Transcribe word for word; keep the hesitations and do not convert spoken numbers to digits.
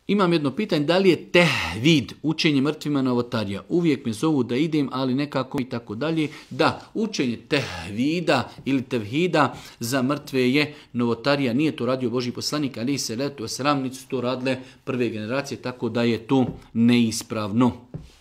Imam jedno pitanje, da li je tehvid, učenje mrtvima novotarija? Uvijek me zovu da idem, ali nekako i tako dalje. Da, učenje tehvida ili tevhida za mrtve je novotarija. Nije to radio Božji poslanik, ali se letu sram, niti su to radile prve generacije, tako da je to neispravno.